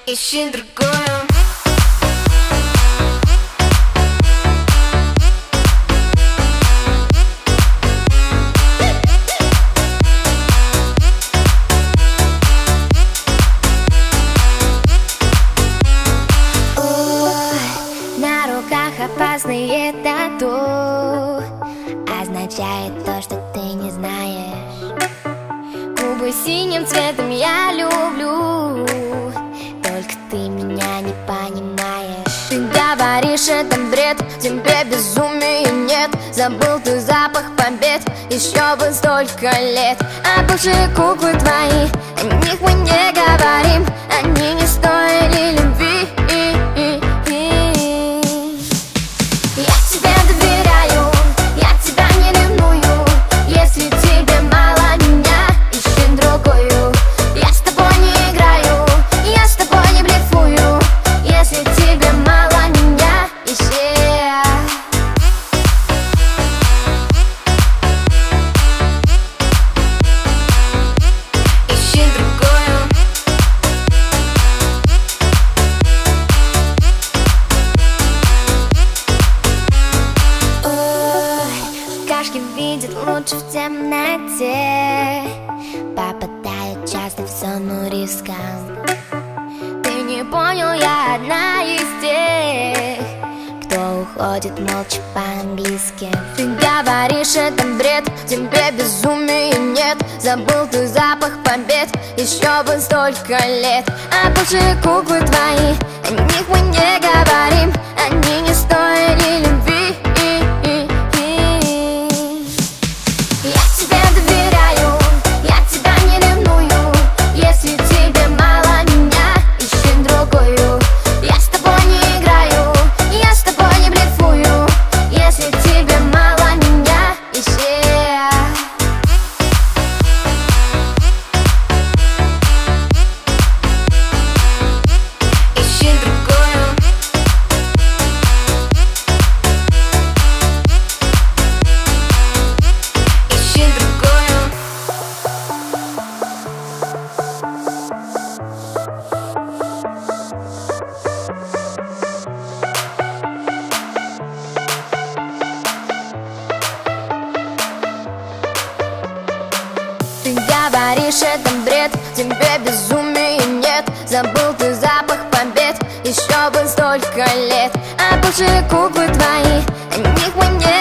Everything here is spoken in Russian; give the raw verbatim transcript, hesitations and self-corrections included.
ищи другую. Опасные тату означает то, что ты не знаешь. Губы синим цветом я люблю, только ты меня не понимаешь. Ты говоришь, это бред, тебе безумия нет. Забыл ты запах побед, еще бы столько лет. А бывшие куклы твои, о них мы не говорим, они не стоили любви. Видит лучше в темноте, попадают часто в зону риска. Ты не понял, я одна из тех, кто уходит молча по-английски. Ты говоришь, это бред, тебе безумия нет. Забыл ты запах побед, еще бы столько лет. А бывшие куклы твои, о них мы не говорим, они не стоили любви. Ты говоришь, это бред, тебе безумия нет. Забыл ты запах побед, еще бы столько лет. А бывшие куклы твои, о них мы не